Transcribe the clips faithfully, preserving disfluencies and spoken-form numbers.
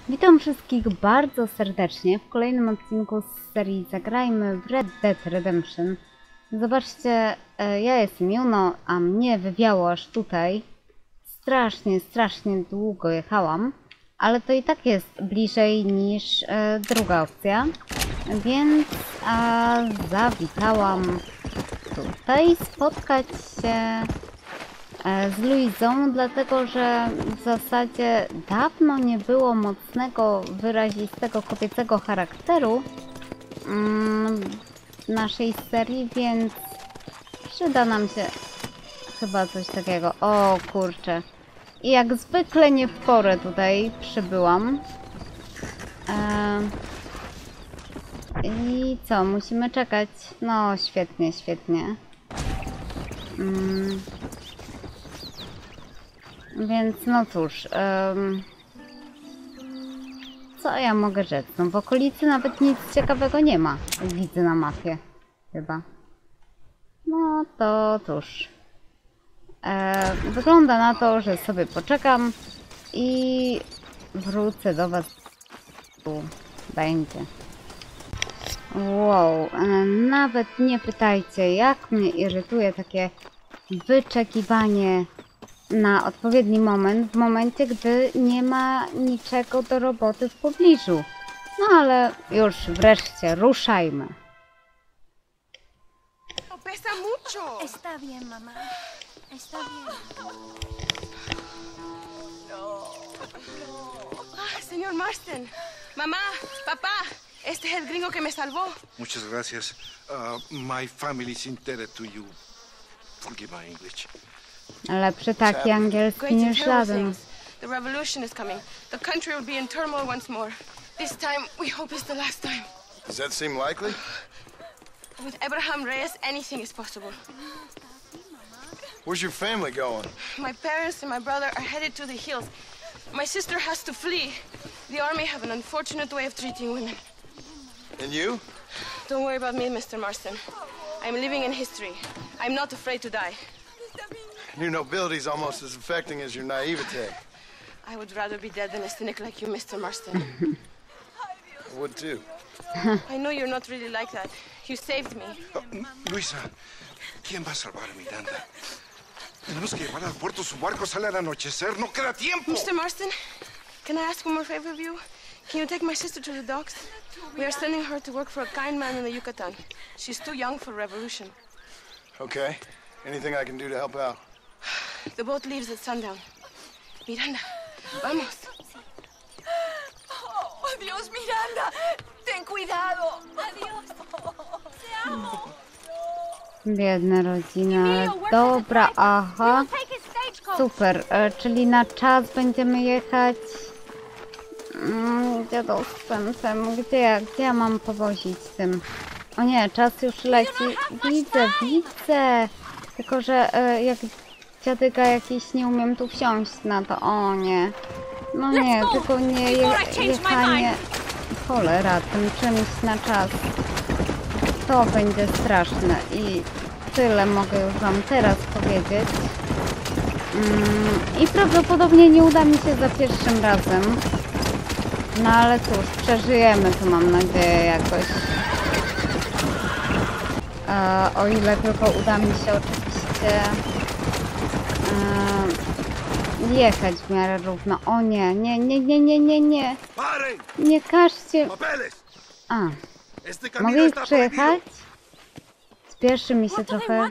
Witam wszystkich bardzo serdecznie w kolejnym odcinku z serii Zagrajmy w Red Dead Redemption. Zobaczcie, ja jestem Juno, a mnie wywiało aż tutaj. Strasznie, strasznie długo jechałam, ale to i tak jest bliżej niż e, druga opcja. Więc a, zawitałam tutaj spotkać się z Luizą, dlatego że w zasadzie dawno nie było mocnego, wyrazistego kobiecego charakteru w naszej serii, więc przyda nam się chyba coś takiego. O kurczę. I jak zwykle nie w porę tutaj przybyłam. Eee... I co? Musimy czekać? No świetnie, świetnie. Mm. Więc no cóż, um, co ja mogę rzec? No w okolicy nawet nic ciekawego nie ma, widzę na mapie, chyba. No to cóż, e, wygląda na to, że sobie poczekam i wrócę do was, tu będzie. Wow, e, nawet nie pytajcie, jak mnie irytuje takie wyczekiwanie na odpowiedni moment, w momencie, gdy nie ma niczego do roboty w pobliżu. No ale już wreszcie ruszajmy. Pesa mucho. Está bien, mamá. Está bien. No. Ah, señor Marston. Mamá, papá. Este es el gringo que me salvó. Muchas gracias. Uh, my family is indebted to you. Forgive my English. Lepszy taki angielski niż żaden. The revolution is coming. The country will be in turmoil once more. This time, we hope it's the last time. Does that seem likely? With Abraham Reyes, anything is possible. Where's your family going? My parents and my brother are headed to the hills. My sister has to flee. The army have an unfortunate way of treating women. And you? Don't worry about me, Mister Marston. I'm living in history. I'm not afraid to die. Your nobility is almost as affecting as your naivete. I would rather be dead than a cynic like you, Mister Marston. I would too. I know you're not really like that. You saved me. Oh, Luisa, ¿quién va a salvar a Miranda? Tenemos que llevar al puerto. Su barco sale al anochecer. No queda tiempo. Mister Marston, can I ask one more favor of you? Can you take my sister to the docks? We are sending her to work for a kind man in the Yucatan. She's too young for revolution. Okay. Anything I can do to help out? The boat leaves at sundown. Miranda, vamos. Oh, adiós, Miranda. Ten cuidado. Adiós. Te amo. Biedna rodzina. Dobra, aha. Super, e, czyli na czas będziemy jechać. Mm, dziadostwem tym. Gdzie ja, gdzie ja mam powozić tym? O nie, czas już leci. Widzę, widzę. Tylko, że e, jak dziadyga jakiś nie umiem tu wsiąść na to. O nie. No nie, tylko nie je, jechanie. Cholera, tym czymś na czas. To będzie straszne i tyle mogę już wam teraz powiedzieć. Mm, I prawdopodobnie nie uda mi się za pierwszym razem. No ale cóż, przeżyjemy to, mam nadzieję, jakoś. E, o ile tylko uda mi się oczywiście e, jechać w miarę równo. O nie, nie, nie, nie, nie, nie, nie. Nie każcie. A, mogę ich przejechać? Spieszy mi się trochę.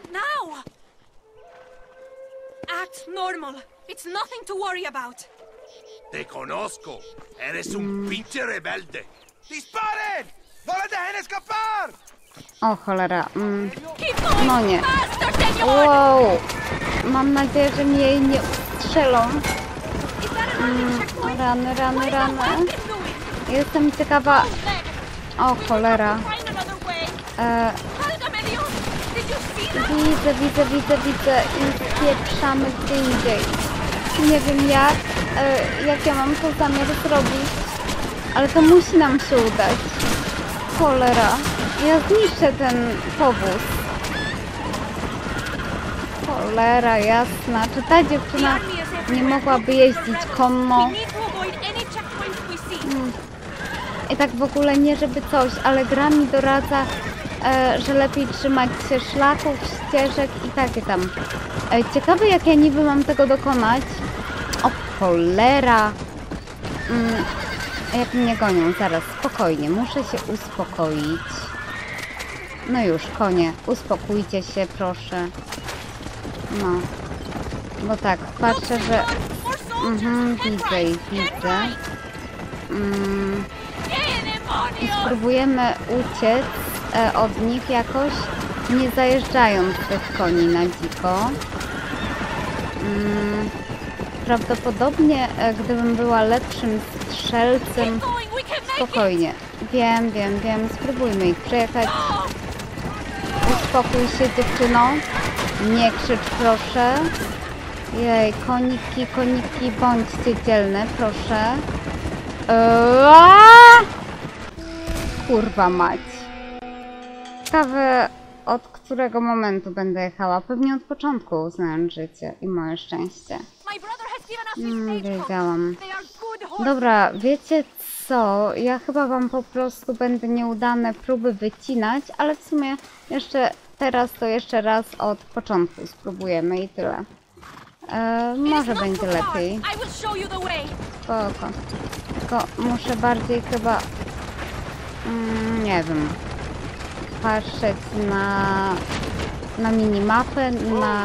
Act normal. It's nothing to worry about. Te conozco. Eres un pinche rebelde. ¡Disparen! ¡No la dejen escapar! O cholera. Mm. No nie. Wow. Mam nadzieję, że mnie jej nie strzelą. Mm. Rany, rany, rany. Jestem ciekawa. O cholera. E... Widzę, widzę, widzę, widzę i spieprzamy gdzie indziej. Nie wiem jak, e, jak ja mam to zamiar zrobić, ale to musi nam się udać. Cholera, ja zniszczę ten powóz. Cholera jasna, czy ta dziewczyna nie mogłaby jeździć konno? I tak w ogóle nie żeby coś, ale gra mi doradza, e, że lepiej trzymać się szlaków, ścieżek i takie tam. E, ciekawe jak ja niby mam tego dokonać. O cholera! Mm, jak mnie gonią, zaraz, spokojnie, muszę się uspokoić. No już, konie, uspokójcie się, proszę. No, bo tak, patrzę, że... Mhm, widzę ich, widzę. Mm, I spróbujemy uciec e, od nich jakoś, nie zajeżdżając tych koni na dziko. Mm, prawdopodobnie, e, gdybym była lepszym strzelcem... Spokojnie, wiem, wiem, wiem, spróbujmy ich przejechać. Uspokój się, dziewczyno. Nie krzycz, proszę. Jej, koniki, koniki, bądźcie dzielne, proszę. Eee! Kurwa mać. Ciekawe, od którego momentu będę jechała. Pewnie od początku, znając życie i moje szczęście. Hmm, wiedziałam. Dobra, wiecie co? Ja chyba wam po prostu będę nieudane próby wycinać, ale w sumie jeszcze teraz to jeszcze raz od początku spróbujemy i tyle. E, może będzie lepiej. Spoko. Tylko muszę bardziej chyba... Mm, nie wiem. Patrzeć na... na minimapę, na...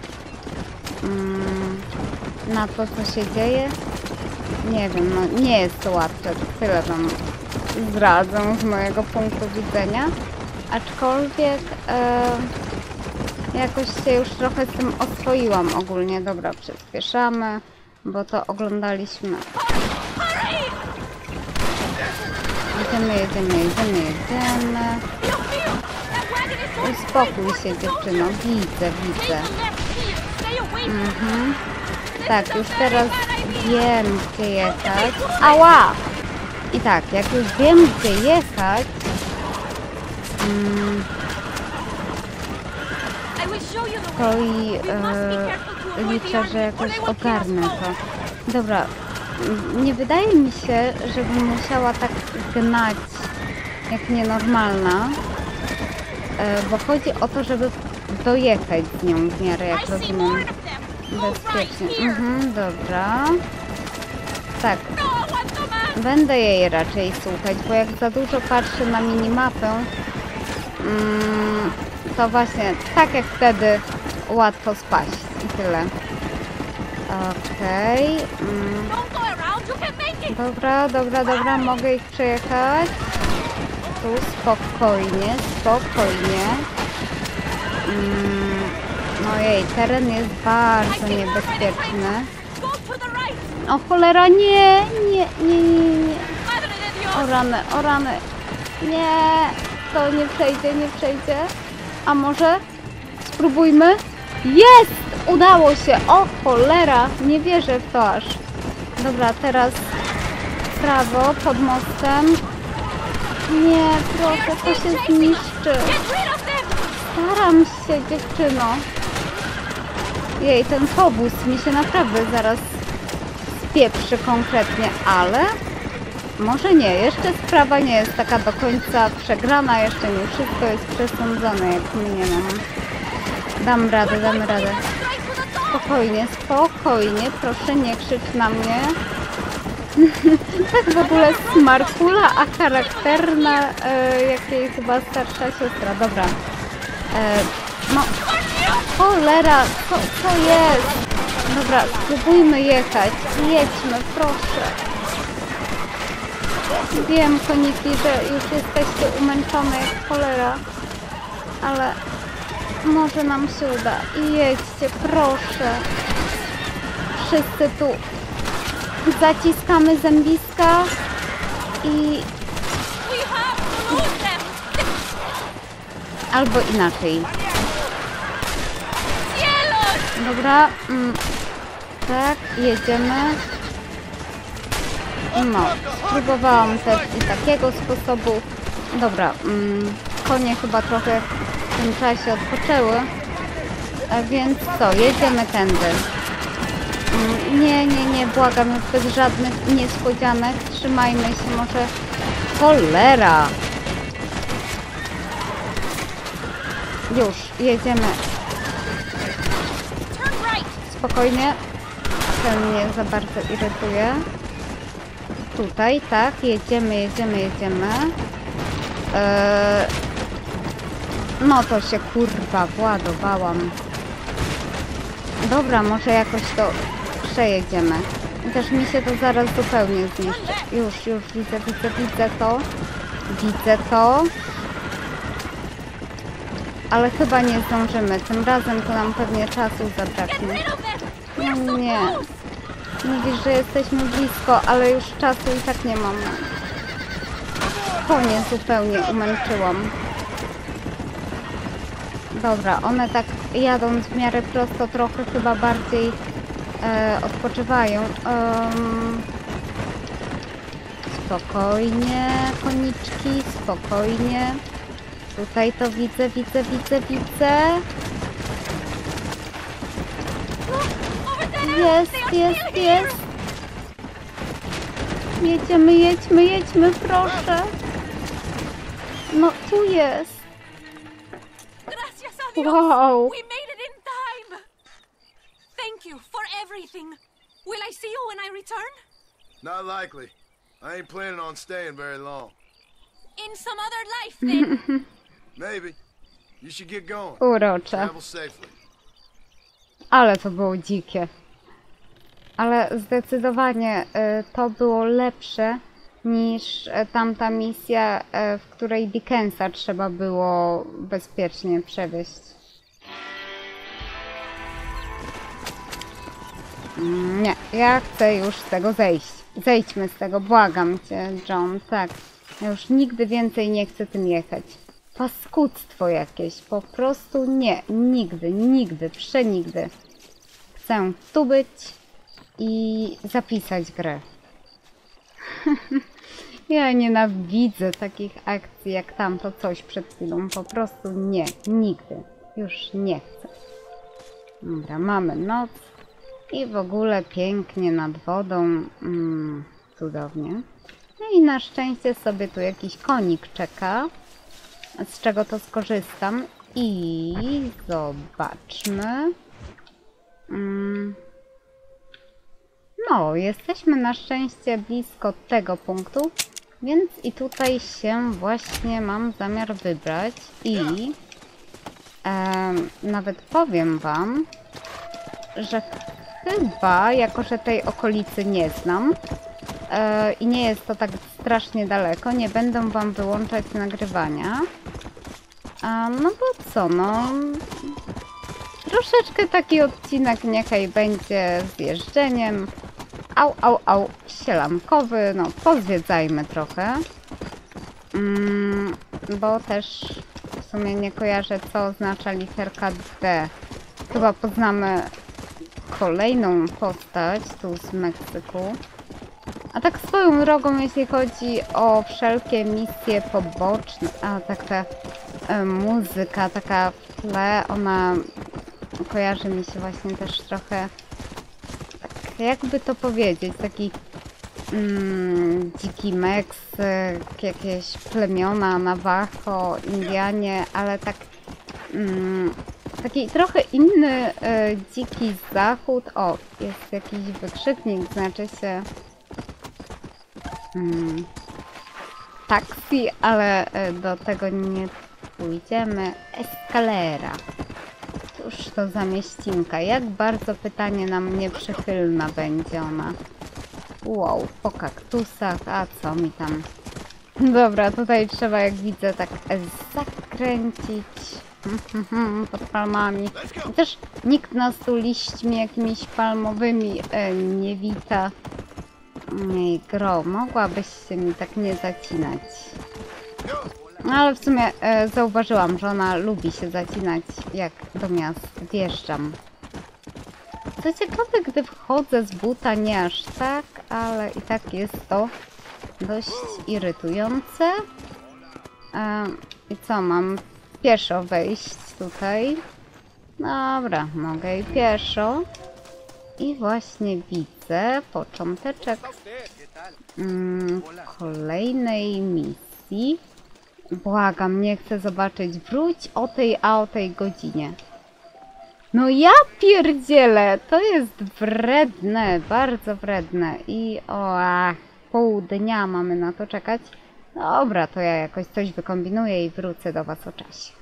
Mm, na to, co się dzieje. Nie wiem, no nie jest to łatwe. Tyle wam zdradzę z mojego punktu widzenia. Aczkolwiek... E, jakoś się już trochę z tym oswoiłam ogólnie. Dobra, przyspieszamy, bo to oglądaliśmy. Jedziemy, jedziemy, jedziemy, jedziemy. Uspokój się, dziewczyno. Widzę, widzę. Mhm. Tak, już teraz wiem, gdzie jechać. Ała! I tak, jak już wiem, gdzie jechać... Mm, to i e, liczę, że jakoś ogarnę to. Dobra, nie wydaje mi się, żebym musiała tak gnać jak nienormalna, e, bo chodzi o to, żeby dojechać z nią w miarę, jak rozumiem, bezpiecznie. Mhm, dobra. Tak, będę jej raczej słuchać, bo jak za dużo patrzę na minimapę, mm, to właśnie tak jak wtedy łatwo spaść i tyle. Okej. Okay. Mm. Dobra, dobra, dobra, mogę ich przejechać. Tu spokojnie, spokojnie. Mm. No jej, teren jest bardzo niebezpieczny. O cholera, nie, nie, nie, nie, nie. O rany, o rany. Nie, to nie przejdzie, nie przejdzie. A może spróbujmy? Jest! Udało się! O cholera! Nie wierzę w to aż. Dobra, teraz w prawo, pod mostem. Nie, proszę, to się zniszczy. Staram się, dziewczyno. Jej, ten powóz mi się naprawdę zaraz spieprzy konkretnie, ale może nie. Jeszcze sprawa nie jest taka do końca przegrana. Jeszcze nie wszystko jest przesądzone, jak mnie mam. Dam radę, dam radę. Spokojnie, spokojnie. Proszę, nie krzycz na mnie. Tak w ogóle smarkula, a charakterna e, jak jej chyba starsza siostra. Dobra. E, no. Cholera, co, co jest? Dobra, spróbujmy jechać. Jedźmy, proszę. Wiem, koniki, że już jesteście umęczone jak cholera. Ale może nam się uda. I jedźcie, proszę. Wszyscy tu zaciskamy zębiska i... Albo inaczej. Dobra. Mm, tak, jedziemy. No, spróbowałam też i takiego sposobu. Dobra, mm, konie chyba trochę w tym czasie odpoczęły. A więc co, jedziemy tędy. Mm, nie, nie, nie, błagam, bez żadnych niespodzianek. Trzymajmy się, może Cholera! Już, jedziemy. Spokojnie. Ten mnie za bardzo irytuje. Tutaj, tak, jedziemy, jedziemy, jedziemy. Eee... No to się kurwa władowałam. Dobra, może jakoś to przejedziemy. I też mi się to zaraz zupełnie zniszczy. Już, już widzę, widzę, widzę to. Widzę to. Ale chyba nie zdążymy. Tym razem to nam pewnie czasu zabraknie. No nie. Mówisz, że jesteśmy blisko, ale już czasu i tak nie mamy. Konie zupełnie umęczyłam. Dobra, one tak jadąc w miarę prosto trochę chyba bardziej e, odpoczywają. Um, spokojnie, koniczki, spokojnie. Tutaj to widzę, widzę, widzę, widzę. Jest, jest, jest. Jedziemy, jedźmy, jedźmy, proszę. No, tu jest. Gracias a Dios. Wow. We made it in time. Thank you for everything. Will I see you when I return? Not likely. I ain't planning on staying very long. In some other life, then. Maybe. You should get going. Urocze. Travel safely. Ale to było dzikie. Ale zdecydowanie y, to było lepsze niż y, tamta misja, y, w której Dickensa trzeba było bezpiecznie przewieźć. Mm, nie, ja chcę już z tego zejść. Zejdźmy z tego, błagam cię, John, tak. Ja już nigdy więcej nie chcę tym jechać. Paskudztwo jakieś, po prostu nie, nigdy, nigdy, przenigdy. Chcę tu być i zapisać grę. Ja nienawidzę takich akcji jak tamto coś przed chwilą, po prostu nie, nigdy, już nie chcę. Dobra, mamy noc i w ogóle pięknie nad wodą, mm, cudownie. No i na szczęście sobie tu jakiś konik czeka, z czego to skorzystam i zobaczmy. Mm. No, jesteśmy na szczęście blisko tego punktu, więc i tutaj się właśnie mam zamiar wybrać i e, nawet powiem wam, że chyba, jako że tej okolicy nie znam e, i nie jest to tak strasznie daleko, nie będę wam wyłączać nagrywania. A, no bo co, no... Troszeczkę taki odcinek niechaj będzie z jeżdżeniem. Au, au, au, sielankowy, no pozwiedzajmy trochę. Mm, bo też w sumie nie kojarzę, co oznacza literka D. Chyba poznamy kolejną postać tu z Meksyku. A tak swoją drogą, jeśli chodzi o wszelkie misje poboczne, a tak ta e, muzyka taka w tle, ona kojarzy mi się właśnie też trochę, tak jakby to powiedzieć, taki mm, dziki Meksyk, jakieś plemiona, Navajo, Indianie, ale tak mm, taki trochę inny e, dziki zachód. O, jest jakiś wykrzyknik, znaczy się Hmm. taksi, ale do tego nie pójdziemy. Escalera. Cóż to za mieścinka? Jak bardzo, pytanie, na mnie przychylna będzie ona. Wow, po kaktusach, a co mi tam? Dobra, tutaj trzeba, jak widzę, tak zakręcić pod palmami. I też nikt nas tu liśćmi jakimiś palmowymi e, nie wita. Ej, gro, mogłabyś się mi tak nie zacinać. No ale w sumie e, zauważyłam, że ona lubi się zacinać, jak do miast wjeżdżam. Co ciekawe, gdy wchodzę z buta, nie aż tak, ale i tak jest to dość irytujące. E, I co, mam pieszo wejść tutaj? Dobra, mogę i pieszo. I właśnie widzę począteczek mm, kolejnej misji. Błagam, nie chcę zobaczyć. Wróć o tej, a o tej godzinie. No ja pierdzielę, to jest wredne, bardzo wredne. I o, ach, pół dnia mamy na to czekać. Dobra, to ja jakoś coś wykombinuję i wrócę do was o czasie.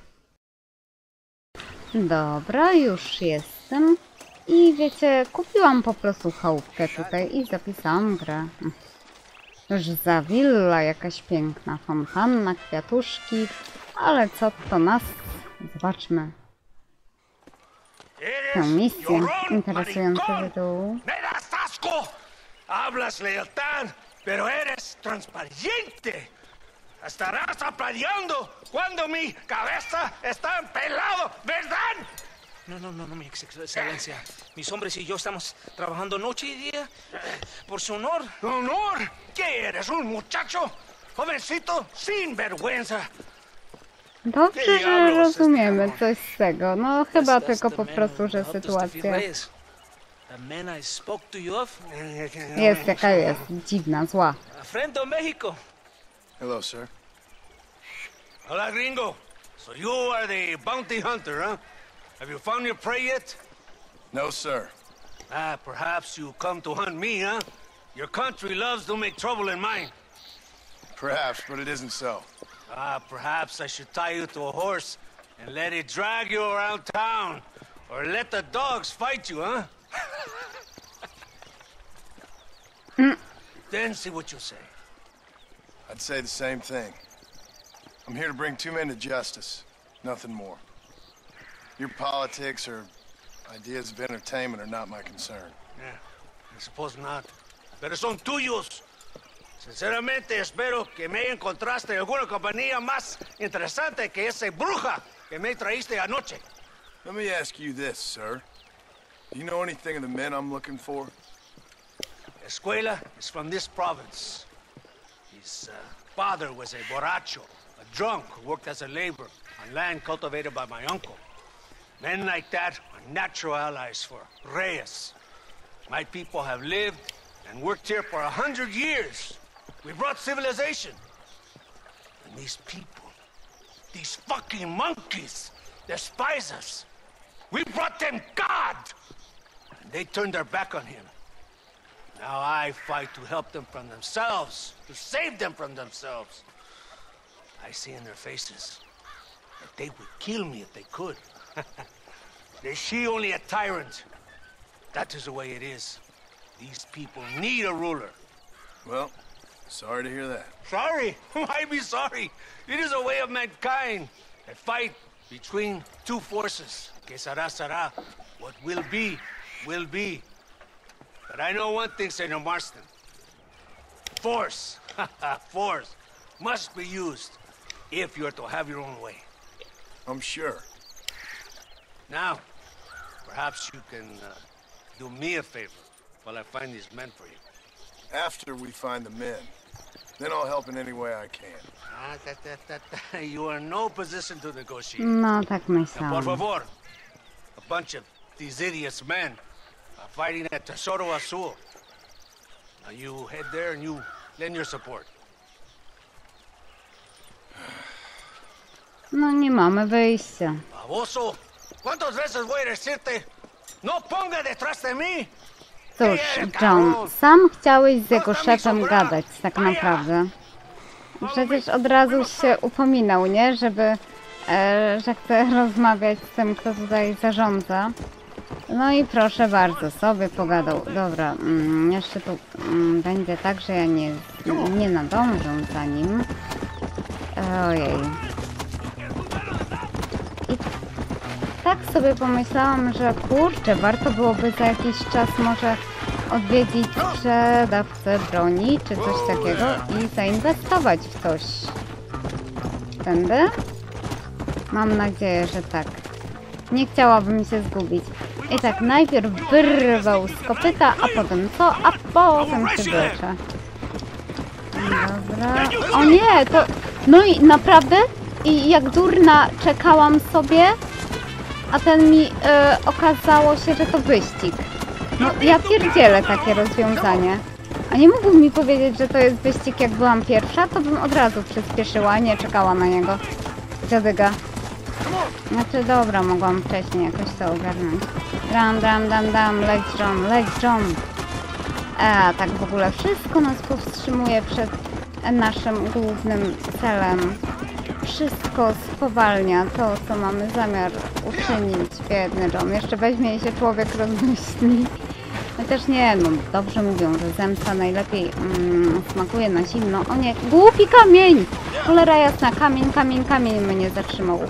Dobra, już jestem. I wiecie, kupiłam po prostu chałupkę tutaj i zapisałam grę. Już za willa jakaś piękna fontanna, kwiatuszki, ale co to nas? Zobaczmy tę misję. Interesujący tytuł. ¡Me das asco! Hablas lealtad, pero eres transparente. Estarás aplaudiendo cuando mi cabeza está pelado, ¿verdad? No, no, no, no, mi excelencia. Mis hombres y yo estamos trabajando noche y día por su honor. ¿Honor? ¿Qué eres, un muchacho? Jovencito sin vergüenza. Dobrze, że rozumiemy coś z tego. No chyba tylko po prostu, że sytuacja The man I spoke to you of. jest jaka jest, dziwna, zła. A friend of Mexico. Hello, sir. Hola, gringo. So you are the bounty hunter, huh? Have you found your prey yet? No, sir. Ah, perhaps you come to hunt me, huh? Your country loves to make trouble in mine. Perhaps, but it isn't so. Ah, perhaps I should tie you to a horse and let it drag you around town. Or let the dogs fight you, huh? Then see what you say. I'd say the same thing. I'm here to bring two men to justice. Nothing more. Your politics or ideas of entertainment are not my concern. Yeah, I suppose not. Pero son tuyos. Sinceramente, espero que me encontraste alguna compañía más interesante que esa bruja que me traíste anoche. Let me ask you this, sir. Do you know anything of the men I'm looking for? Escuela is from this province. His uh, father was a borracho, a drunk who worked as a laborer on land cultivated by my uncle. Men like that are natural allies for Reyes. My people have lived and worked here for a hundred years. We brought civilization. And these people, these fucking monkeys, despise us. We brought them God! And they turned their back on him. Now I fight to help them from themselves, to save them from themselves. I see in their faces that they would kill me if they could. They see only a tyrant. That is the way it is. These people need a ruler. Well, sorry to hear that. Sorry? Why be sorry? It is a way of mankind. A fight between two forces. Que será, será. What will be, will be. But I know one thing, Senor Marston. Force, force, must be used if you're to have your own way. I'm sure. Now, perhaps you can uh, do me a favor while I find these men for you. After we find the men, then I'll help in any way I can. Ah, that, that, that, that. You are in no position to negotiate. No, tak Now, por myślałam. favor, a bunch of these idiots men are fighting at Tesoro Azul. Now you head there and you lend your support. No nie mamy wyjścia. Baboso, ¿cuántas veces voy a decirte? No ponga detrás de mí. Cóż, John, sam chciałeś z jego szefem gadać, tak naprawdę. Przecież od razu się upominał, nie? Żeby, e, że chce rozmawiać z tym, kto tutaj zarządza. No i proszę bardzo, sobie pogadał. Dobra, mm, jeszcze tu mm, będzie tak, że ja nie, nie nadążę za nim. Ojej. I tak sobie pomyślałam, że kurczę, warto byłoby za jakiś czas może odwiedzić sprzedawcę broni, czy coś takiego i zainwestować w coś. Tędy? Mam nadzieję, że tak. Nie chciałabym się zgubić. I tak, najpierw wyrwał z kopyta, a potem co? A potem się wlecze. Dobra. O nie, to... No i naprawdę? I jak durna czekałam sobie, a ten mi e, okazało się, że to wyścig. No ja pierdzielę takie rozwiązanie. A nie mógł mi powiedzieć, że to jest wyścig jak byłam pierwsza, to bym od razu przyspieszyła, nie czekała na niego. Dziadyga. Znaczy dobra, mogłam wcześniej jakoś to ogarnąć. Dram, dram, dam, dam, leć John, leć John. A tak w ogóle wszystko nas powstrzymuje przed naszym głównym celem. Wszystko spowalnia to, co mamy zamiar uczynić, biedny John. Jeszcze weźmie się człowiek rozmyśli. Chociaż nie, no dobrze mówią, że zemsta najlepiej mm, smakuje na zimno. O nie, głupi kamień! Cholera jasna, kamień, kamień, kamień mnie zatrzymał.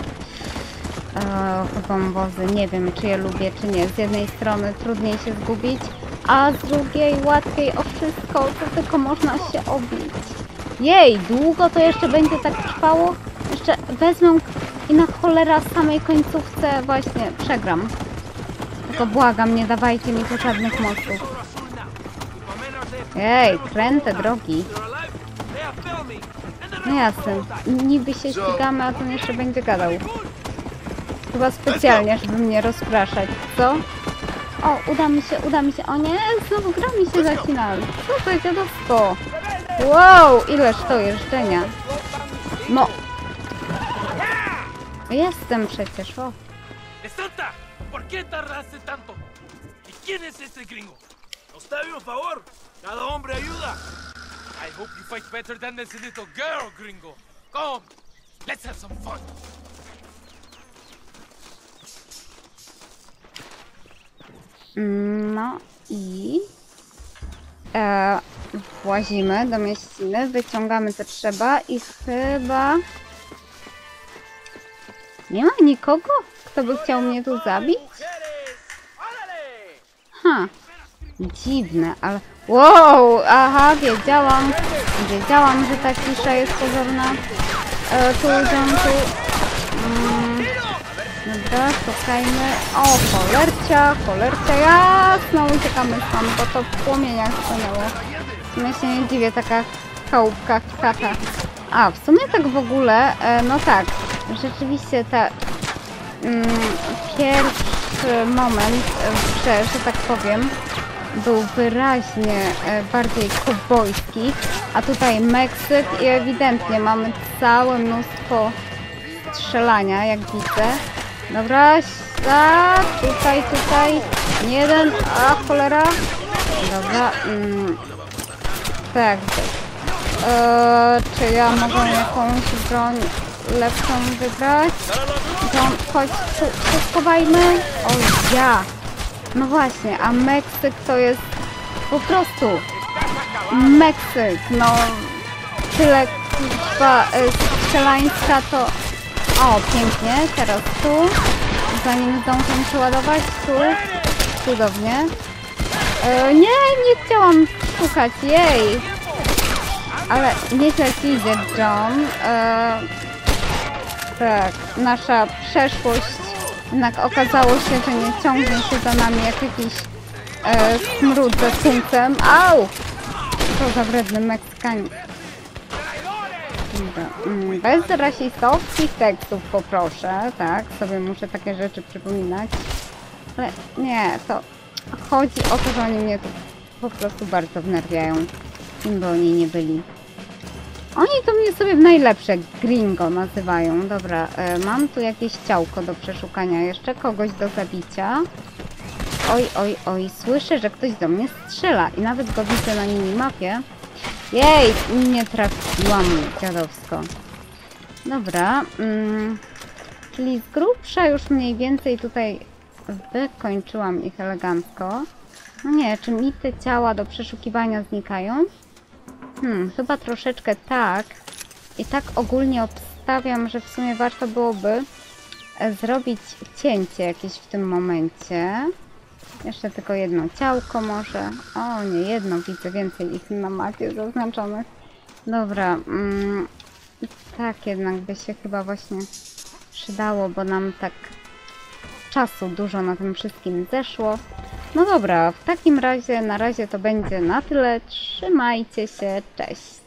Eee, wąwozy, nie wiem czy je lubię, czy nie. Z jednej strony trudniej się zgubić, a z drugiej łatwiej o wszystko, to tylko można się obić. Jej, długo to jeszcze będzie tak trwało? Jeszcze wezmę i na cholera samej końcówce właśnie przegram. Tylko błagam, nie dawajcie mi tu żadnych mostów. Ej, kręte drogi. No jasne, niby się ścigamy, a ten jeszcze będzie gadał. Chyba specjalnie, żeby mnie rozpraszać, co? O, uda mi się, uda mi się. O nie, znowu gra mi się zacina. Co za dziadowsko? Wow, ileż to jeżdżenia. No. Jestem przecież, o. Santa, ¿por qué tardaste tanto? ¿Y quién es este gringo? Nos debe un favor. Cada hombre ayuda. I hope you fight better than this little girl, gringo. Come, let's have some fun. No i e, włazimy do mieściny, wyciągamy co trzeba i chyba nie ma nikogo, kto by chciał mnie tu zabić? Ha, dziwne, ale wow, aha, wiedziałam, wiedziałam, że ta cisza jest pozorna. E, tu, tam, tu. Mm. Dobra, szukajmy. O, cholercia, cholercia, jasno, uciekamy stąd, bo to w płomieniach stanęło. W sumie się nie dziwię, taka chałupka, kata. A, w sumie tak w ogóle, e, no tak, rzeczywiście ta mm, pierwszy moment w grze, że tak powiem, był wyraźnie e, bardziej kowbojski, a tutaj Meksyk i ewidentnie mamy całe mnóstwo strzelania, jak widzę. Dobra, tak, tutaj, tutaj, nie jeden, a cholera. Dobra, mm, tak. Eee, czy ja mogę jakąś broń lepszą wybrać? John, chodź, tu się schowajmy. O ja. No właśnie, a Meksyk to jest po prostu Meksyk, no tyle chyba strzelańska to... O, pięknie, teraz tu, zanim zdążę przeładować, tu, cudownie. E, nie, nie chciałam szukać, jej! Ale nieźle ci idzie, John. E, tak, nasza przeszłość jednak okazało się, że nie ciągnie się za nami jak jakiś e, smród ze słońcem. Au! Co za wredny Meksykanin. Bez rasistowskich tekstów poproszę, tak? Sobie muszę takie rzeczy przypominać. Ale nie, to chodzi o to, że oni mnie tu po prostu bardzo wnerwiają. Kim by oni nie byli. Oni to mnie sobie w najlepsze gringo nazywają. Dobra, e, mam tu jakieś ciałko do przeszukania. Jeszcze kogoś do zabicia. Oj, oj, oj, słyszę, że ktoś do mnie strzela i nawet go widzę na minimapie. Jej, nie trafiłam dziadowsko. Dobra, mm, czyli z grubsza już mniej więcej tutaj wykończyłam ich elegancko. No nie, czy mi te ciała do przeszukiwania znikają? Hmm, chyba troszeczkę tak. I tak ogólnie obstawiam, że w sumie warto byłoby zrobić cięcie jakieś w tym momencie. Jeszcze tylko jedno ciałko może. O nie, jedno, widzę więcej ich na mapie zaznaczonych. Dobra, mm, tak jednak by się chyba właśnie przydało, bo nam tak czasu dużo na tym wszystkim zeszło. No dobra, w takim razie na razie to będzie na tyle. Trzymajcie się, cześć!